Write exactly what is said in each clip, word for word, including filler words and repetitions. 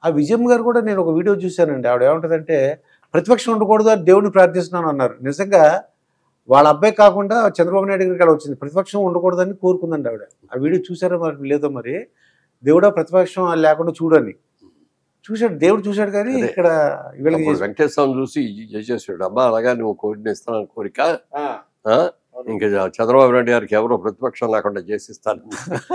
ఆ విజయమ్మ గారు కూడా నేను ఒక వీడియో చూశానండి. ఆవిడ ఏమంటదంటే ప్రతిపక్షం ఉండకూడదు అని దేవుడిని ప్రార్థిస్తున్నాను అన్నారు. నిజంగా వాళ్ళ అబ్బాయి కాకుండా చంద్రబాబు నాయుడు గారికి అలా వచ్చింది. ప్రతిపక్షం ఉండకూడదని కోరుకుందండి ఆవిడ. ఆ వీడియో చూసారో మరి లేదో మరి. దేవుడా ప్రతిపక్షం లేకుండా చూడని చూశాడు, దేవుడు చూశాడు. కానీ ఇక్కడ వెంకటేశ్వరం చూసి చేసేసాడు. అమ్మా అలాగా నువ్వు కోరిన ఇస్తాను కోరిక, ఇంకా చంద్రబాబు నాయుడు గారికి ఎవరో ప్రతిపక్షం లేకుండా చేసిస్తాను.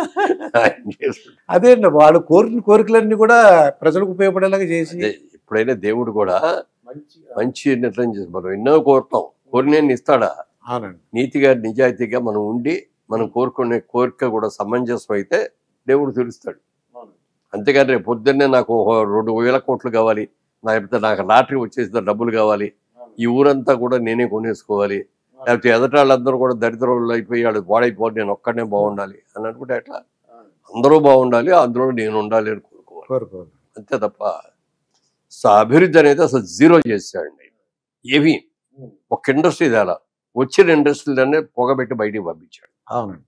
అదే అండి, వాళ్ళు కోరిన కోరికలన్నీ కూడా ప్రజలకు ఉపయోగపడేలాగా చేసి. ఎప్పుడైనా దేవుడు కూడా మంచి నిర్ణయం చేసి మనం ఎన్నో కోరుతాం, కోరిన ఇస్తాడా? నీతిగా నిజాయితీగా మనం ఉండి మనం కోరుకునే కోరిక కూడా సమంజసం అయితే దేవుడు తెలుస్తాడు. అంతేగాని రేపు పొద్దున్నే నాకు రెండు వేల కోట్లు కావాలి, లేకపోతే నాకు లాటరీ వచ్చేసిన డబ్బులు కావాలి, ఈ ఊరంతా కూడా నేనే కొనేసుకోవాలి, లేకపోతే ఎదటాళ్ళందరూ కూడా దరిద్రంలో అయిపోయి వాళ్ళు పాడైపోవాలి, నేను ఒక్కడనే బాగుండాలి అని అనుకుంటే ఎట్లా? అందరూ బాగుండాలి, అందులో నేను ఉండాలి అని కోరుకోవాలి. అంతే తప్ప అభివృద్ధి అనేది అసలు జీరో చేశాడండి. ఏవి ఒక ఇండస్ట్రీ తేలా, వచ్చిన ఇండస్ట్రీలనే పొగబెట్టి బయటికి పంపించాడు. అవునండి.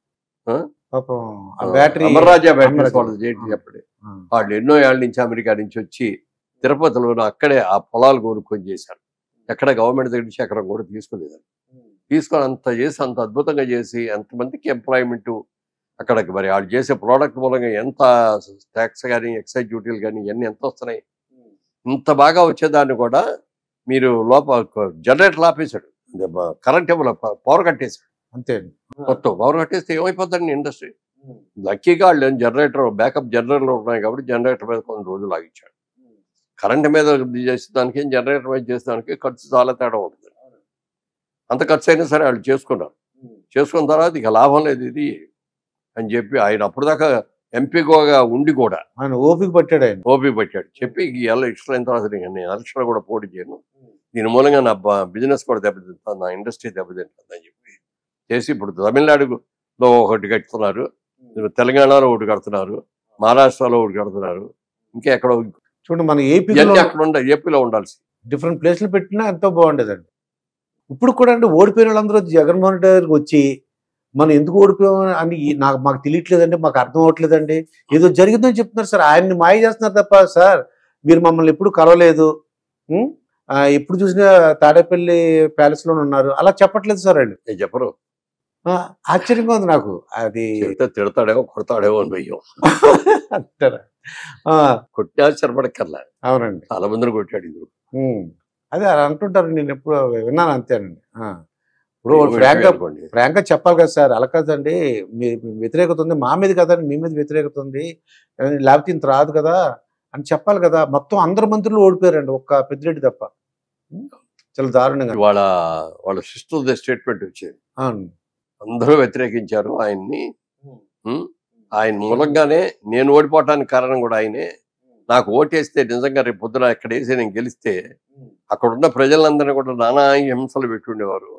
అమర్రాజా బ్యాటరీస్ వాళ్ళు చెప్పండి, వాళ్ళు ఎన్నో ఏళ్ళ నుంచి అమెరికా నుంచి వచ్చి తిరుపతిలో అక్కడే ఆ పొలాలు కోరుకొని చేశారు. ఎక్కడ గవర్నమెంట్ దగ్గర నుంచి ఎక్కడ కూడా తీసుకోలేదని తీసుకొని అంత చేసి అంత అద్భుతంగా చేసి ఎంతమందికి ఎంప్లాయ్మెంట్ అక్కడికి మరి వాళ్ళు చేసే ప్రోడక్ట్ మూలంగా ఎంత ట్యాక్స్ కానీ ఎక్సైజ్ డ్యూటీలు కానీ ఇవన్నీ ఎంత వస్తున్నాయి. ఇంత బాగా వచ్చేదాన్ని కూడా మీరు లోపల జనరేటర్ ఆపేశాడు, కరెంట్ ఇవ్వలే, పవర్ కట్టేశాడు. అంతే మొత్తం పవర్ కట్టేస్తే ఏమైపోతుందండి ఇండస్ట్రీ. లక్కీగా వాళ్ళు జనరేటర్ బ్యాకప్ జనరేటర్లు ఉన్నాయి కాబట్టి జనరేటర్ మీద కొన్ని రోజులు ఆగించాడు. కరెంట్ మీద చేసేదానికి జనరేటర్ మీద చేసేదానికి ఖర్చు చాలా తేడా ఉంటుంది. అంత ఖర్చు అయినా సరే వాళ్ళు చేసుకున్నారు. చేసుకున్న తర్వాత ఇక లాభం లేదు ఇది అని చెప్పి ఆయన అప్పుడు దాకా ఎంపీగా ఉండి కూడా ఆయన ఓపిక పట్టాడు ఆయన ఓపిక పట్టాడు చెప్పి ఎలా ఎలక్షన్ అయిన తర్వాత నేను ఎలక్షన్ కూడా పోటీ చేయను, దీని మూలంగా నా బిజినెస్ కూడా దెబ్బతింటాను, నా ఇండస్ట్రీ దెబ్బతింటుంది అని చెప్పి చేసి ఇప్పుడు తమిళనాడులో ఒకటి కడుతున్నారు, తెలంగాణలో ఒకటి కడుతున్నారు, మహారాష్ట్రలో ఒకటి కడుతున్నారు, ఇంకా ఎక్కడో చూడండి మన ఏపీ అక్కడ ఉండాలి, ఏపీలో ఉండాల్సి డిఫరెంట్ ప్లేస్లు పెట్టినా ఎంతో బాగుండేదండి. ఇప్పుడు కూడా అంటే ఓడిపోయిన వాళ్ళందరూ జగన్మోహన్ రెడ్డి గారికి వచ్చి మనం ఎందుకు ఓడిపోయామని అని నాకు మాకు తెలియట్లేదండి, మాకు అర్థం అవ్వట్లేదండి, ఏదో జరిగిందని చెప్తున్నారు సార్. ఆయన్ని మాయ చేస్తున్నారు తప్ప సార్ మీరు మమ్మల్ని ఎప్పుడు కలవలేదు, ఎప్పుడు చూసినా తాడేపల్లి ప్యాలెస్ లోనే ఉన్నారు అలా చెప్పట్లేదు సార్ వాళ్ళు. చెప్పరు. ఆశ్చర్యంగా ఉంది నాకు. అది తిడతాడేమో కొడతాడేమో అని భయం అంటారా? కొట్టి ఆశ్చర్యపడక్కర్లా. అవునండి, చాలా మందిని కొట్టాడు ఇది. అదే అలా అంటుంటారు, నేను ఎప్పుడు విన్నాను అంతేనండి. ఇప్పుడు ఫ్రాంక్ ఫ్రాంక్ గా చెప్పాలి కదా సార్, అలా కదండి మీ వ్యతిరేకత ఉంది మా మీద కదండి, మీ మీద వ్యతిరేకత ఉంది లేకపోతే ఇంత రాదు కదా అని చెప్పాలి కదా. మొత్తం అందరు మంత్రులు ఓడిపోయారండి, ఒక్క పెద్దిరెడ్డి తప్ప. చాలా దారుణంగా వాళ్ళ వాళ్ళ సిస్టర్ స్టేట్మెంట్ వచ్చేది, అందరూ వ్యతిరేకించారు ఆయన్ని, ఆయన మూలంగానే నేను ఓడిపోవటానికి కారణం కూడా ఆయనే, నాకు ఓటేస్తే నిజంగా రేపు పొద్దున ఎక్కడ వేసి నేను గెలిస్తే అక్కడ ఉన్న ప్రజలందరినీ కూడా నానా హింసలు పెట్టుండేవారు.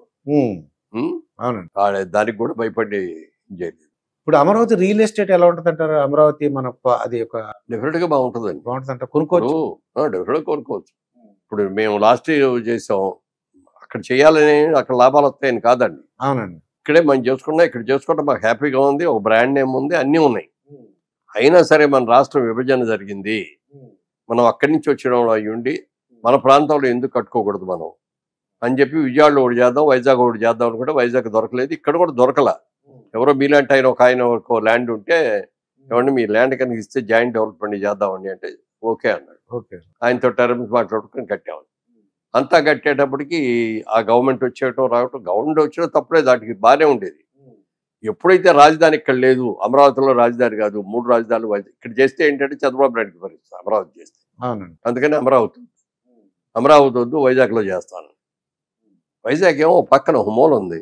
దానికి కూడా భయపడి చేయలేదు. ఇప్పుడు అమరావతి రియల్ ఎస్టేట్ ఎలా ఉంటుంది అంటారు? అమరావతి మన అది ఒక డెఫినెట్ గా బాగుంటుందండి, బాగుంటుంది అంట, కొనుక్కోవచ్చు, డెఫినెట్ గా కొనుక్కోవచ్చు. ఇప్పుడు మేము లాస్ట్ ఇయర్ చేసాం, అక్కడ చేయాలని అక్కడ లాభాలు వస్తాయని కాదండి. అవునండి, ఇక్కడే మనం చేసుకున్నా, ఇక్కడ చేసుకుంటే మాకు హ్యాపీగా ఉంది, ఒక బ్రాండ్ నేమ్ ఉంది, అన్నీ ఉన్నాయి. అయినా సరే మన రాష్ట్రం విభజన జరిగింది, మనం అక్కడి నుంచి వచ్చిన అయ్యి ఉండి మన ప్రాంతంలో ఎందుకు కట్టుకోకూడదు మనం అని చెప్పి విజయవాడలో ఒకటి చేద్దాం, వైజాగ్ ఒకటి చేద్దాం అనుకుంటే వైజాగ్ దొరకలేదు, ఇక్కడ కూడా దొరకలా. ఎవరో మీలాంటి ఆయన ఒక ఆయన ఒక ల్యాండ్ ఉంటే ఏమంటే మీ ల్యాండ్ కనుక ఇస్తే జాయింట్ డెవలప్మెంట్ చేద్దామండి అంటే ఓకే అన్నాడు. ఓకే, ఆయనతో టర్మ్స్ మాట్లాడుకుని కట్టాము. అంతా కట్టేటప్పటికి ఆ గవర్నమెంట్ వచ్చేయటం రావటం, గవర్నమెంట్ వచ్చినా తప్పుడే, దానికి బాగానే ఉండేది. ఎప్పుడైతే రాజధాని ఇక్కడ లేదు, అమరావతిలో రాజధాని కాదు, మూడు రాజధానులు ఇక్కడ చేస్తే ఏంటంటే చంద్రబాబు నాయుడుకి పరిస్థితి అమరావతి చేస్తే, అందుకని అమరావతి అమరావతి వద్దు వైజాగ్లో చేస్తాను. వైజాగ్ ఏమో పక్కన ఒక మూల ఉంది,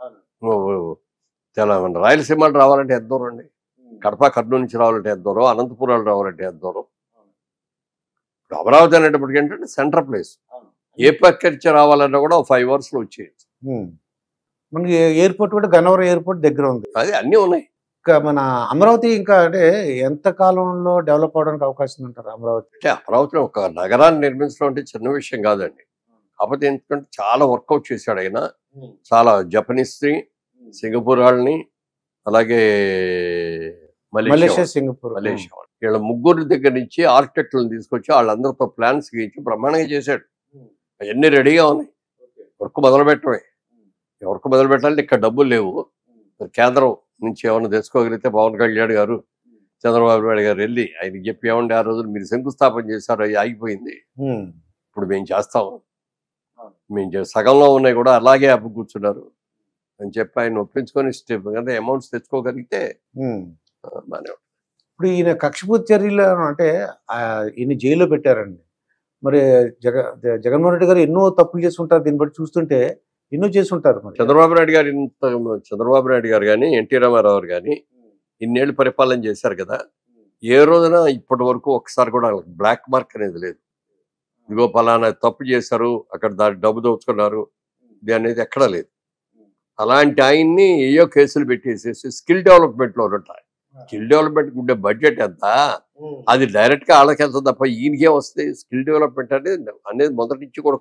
తెలంగాణ రాయలసీమలు రావాలంటే ఎంత దూరం అండి, కడప కర్నూలు నుంచి రావాలంటే ఎంత దూరం, అనంతపురాలు రావాలంటే ఎంత దూరం. ఇప్పుడు అమరావతి అనేటప్పటికి ఏంటంటే సెంటర్ ప్లేస్, ఏ పక్కరించి రావాలన్నా కూడా ఫైవ్ అవర్స్ లో వచ్చేయచ్చు. మనకి ఎయిర్పోర్ట్ కూడా గన్నవరం ఎయిర్పోర్ట్ దగ్గర ఉంది, అది అన్నీ ఉన్నాయి. ఇంకా మన అమరావతి ఇంకా అంటే ఎంత కాలంలో డెవలప్ అవడానికి అవకాశం ఉంటారు అమరావతి? అంటే అమరావతిలో ఒక నగరాన్ని నిర్మించడం అంటే చిన్న విషయం కాదండి. కాకపోతే ఎందుకంటే చాలా వర్కౌట్ చేశాడు ఆయన, చాలా జపనీస్ ని, సింగపూర్ వాళ్ళని, అలాగే మలేషియా, సింగపూర్, మలేషియా వీళ్ళ ముగ్గురు దగ్గర నుంచి ఆర్కిటెక్టులను తీసుకొచ్చి వాళ్ళందరితో ప్లాన్స్ గీయించి బ్రహ్మాండంగా చేశాడు. అవన్నీ రెడీగా ఉన్నాయి, వర్క్ మొదలు పెట్టడమే. వర్క్ మొదలు పెట్టాలంటే ఇక్కడ డబ్బులు లేవు. కేంద్రం నుంచి ఏమన్నా తెచ్చుకోగలిగితే పవన్ కళ్యాణ్ గారు, చంద్రబాబు నాయుడు గారు వెళ్ళి ఆయనకి చెప్పి ఏమండి ఆ రోజులు మీరు శంకుస్థాపన చేశారు, అది ఆగిపోయింది, ఇప్పుడు మేము చేస్తాం, మేము సగంలో ఉన్నాయి కూడా అలాగే అప్పు కూర్చున్నారు అని చెప్పి ఆయన ఒప్పించుకొని స్టెప్ అంటే అమౌంట్స్ తెచ్చుకోగలిగితే బాగానే. ఇప్పుడు ఈయన కక్షపూర్తి చర్యలు అంటే ఈయన జైల్లో పెట్టారండి. మరి జగ జగన్మోహన్ రెడ్డి గారు ఎన్నో తప్పులు చేస్తుంటారు, దీన్ని బట్టి చూస్తుంటే ఎన్నో చేస్తుంటారు. మరి చంద్రబాబు నాయుడు గారు ఇంత చంద్రబాబు నాయుడు గారు కానీ ఎన్టీ రామారావు గారు కానీ ఇన్నేళ్ళు పరిపాలన చేశారు కదా, ఏ రోజున ఇప్పటి వరకు ఒకసారి కూడా బ్లాక్ మార్క్ అనేది లేదు. ఇదిగో పలానా తప్పు చేశారు, అక్కడ దాని డబ్బు దోచుకున్నారు, ఇది అనేది ఎక్కడా లేదు. అలాంటి ఆయన్ని ఏయో కేసులు పెట్టేసేసి స్కిల్ డెవలప్మెంట్లో ఉంటాయి. స్కిల్ డెవలప్మెంట్ ఉండే బడ్జెట్ ఎంత, అది డైరెక్ట్గా వాళ్ళకి వెళ్తుంది తప్ప ఈయనకే వస్తుంది. స్కిల్ డెవలప్మెంట్ అనేది అనేది మొదటి నుంచి కూడా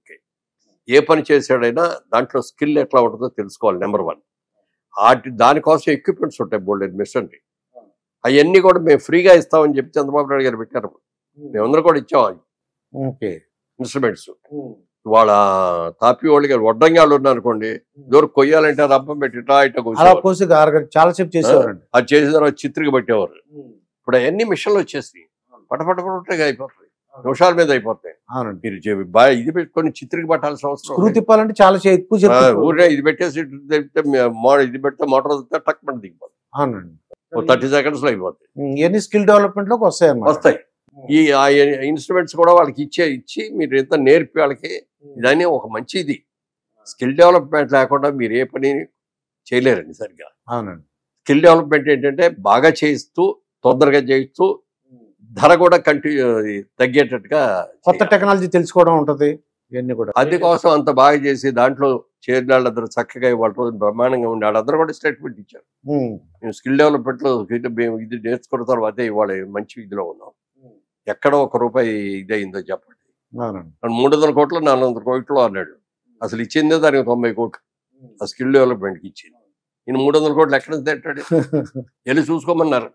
ఏ పని చేసాడైనా దాంట్లో స్కిల్ ఎట్లా ఉంటుందో తెలుసుకోవాలి. నెంబర్ వన్, వాటి దానికోసం ఎక్విప్మెంట్స్ ఉంటాయి బోల్డెన్ మిషనరీ, అవన్నీ కూడా మేము ఫ్రీగా ఇస్తామని చెప్పి చంద్రబాబు నాయుడు గారు పెట్టారు. మేమందరం కూడా ఇచ్చాం ఓకే ఇన్స్ట్రుమెంట్స్. వాళ్ళ తాపి వాళ్ళు గారు వడ్డంగి వాళ్ళు ఉన్నారు అనుకోండి, దూరం కొయ్యాలంటే రబ్బం పెట్టి ఇట్లా ఇట్లా చాలా సేపు చేసేవారు. అది చేసిన తర్వాత చిత్రికి పెట్టేవారు. ఇప్పుడు అవన్నీ మిషన్లు వచ్చేసి పటపట పటగా అయిపోతాయి, నిమిషాల మీద అయిపోతాయి. మీరు బాగా ఇది పెట్టుకొని చిత్రికి పట్టాల్సిన అవసరం తిప్పాలంటే చాలా ఎక్కువ ఊరే ఇది పెట్టేసి ఇది పెడితే మోటార్ టక్ పని దిగిపోతుంది, థర్టీ సెకండ్స్ లో అయిపోతాయి. ఇవన్నీ స్కిల్ డెవలప్మెంట్ లోకి వస్తాయి వస్తాయి ఈ ఇన్స్ట్రుమెంట్స్ కూడా వాళ్ళకి ఇచ్చే ఇచ్చి మీరు ఎంత నేర్పి వాళ్ళకి ఇదని ఒక మంచిది. స్కిల్ డెవలప్మెంట్ లేకుండా మీరు ఏ పని చేయలేరండి సరిగ్గా. అవునండి. స్కిల్ డెవలప్మెంట్ ఏంటంటే బాగా చేయిస్తూ తొందరగా చేయిస్తూ ధర కూడా కంటిన్యూ తగ్గేటట్టుగా కొత్త టెక్నాలజీ తెలుసుకోవడం ఉంటుంది. ఇవన్నీ కూడా అది కోసం అంత బాగా చేసి దాంట్లో చేరిన వాళ్ళందరూ చక్కగా వాళ్ళ రోజు బ్రహ్మాండంగా ఉండి వాళ్ళందరూ కూడా స్టేట్మెంట్ ఇచ్చారు. మేము స్కిల్ డెవలప్మెంట్ లో ఇది నేర్చుకున్న తర్వాత ఇవాళ మంచి ఇదిలో ఉన్నాం. ఎక్కడో ఒక రూపాయి ఇదయిందో చెప్పండి. మూడు వందల కోట్లు నాలుగు వందల కోట్లు అన్నాడు, అసలు ఇచ్చిందే దానికి తొంభై కోట్లు ఆ స్కిల్ డెవలప్మెంట్కి ఇచ్చింది. ఈయన మూడు వందల కోట్లు ఎక్కడ తింటాడు, వెళ్ళి చూసుకోమన్నారు.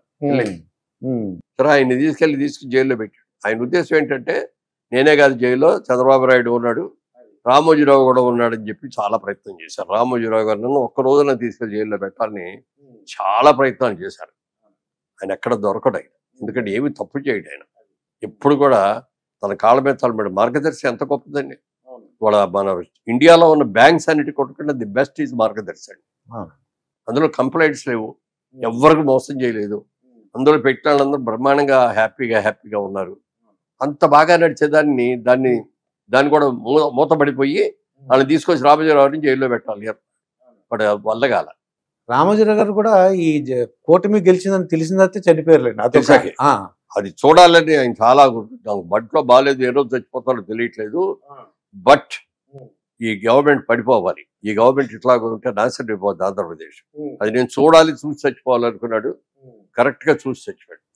సరే ఆయన్ని తీసుకెళ్ళి తీసుకుని జైల్లో పెట్టాడు. ఆయన ఉద్దేశం ఏంటంటే నేనే కాదు జైల్లో చంద్రబాబు నాయుడు ఉన్నాడు, రామోజీరావు కూడా ఉన్నాడని చెప్పి చాలా ప్రయత్నం చేశారు. రామోజీరావు గారిని ఒక్క రోజున తీసుకెళ్ళి జైల్లో పెట్టాలని చాలా ప్రయత్నాలు చేశారు. ఆయన ఎక్కడ దొరకడు ఆయన, ఎందుకంటే ఏమి తప్పు చేయడు ఆయన. ఎప్పుడు కూడా తన కాళ్ళ మీద తలబడి మార్గదర్శి ఎంత గొప్పదండి. వాళ్ళ మన ఇండియాలో ఉన్న బ్యాంక్స్ అన్నిటి కొట్టుకుంటే ది బెస్ట్ ఈజ్ మార్గదర్శి అండి. అందులో కంప్లైంట్స్ లేవు, ఎవరికి మోసం చేయలేదు, అందులో పెట్టిన వాళ్ళందరూ బ్రహ్మాండంగా హ్యాపీగా హ్యాపీగా ఉన్నారు. అంత బాగా నడిచేదాన్ని దాన్ని దాన్ని కూడా మూతపడిపోయి వాళ్ళని తీసుకొచ్చి రామోజీరావుని జైల్లో పెట్టాలి, బట్ వల్ల కాల. రామోజీరావు గారు కూడా ఈ కూటమి గెలిచిందని తెలిసిందైతే చనిపోయారులేండి. అది చూడాలని ఆయన చాలా బట్లో బాగాలేదు, ఏ రోజు చచ్చిపోతారో తెలియట్లేదు. బట్ ఈ గవర్నమెంట్ పడిపోవాలి, ఈ గవర్నమెంట్ ఇట్లా ఉంటే నాశనం అయిపోద్ది ఆంధ్రప్రదేశ్, అది నేను చూడాలి, చూసి చచ్చిపోవాలనుకున్నాడు. కరెక్ట్ గా చూసి చచ్చిపోయాడు.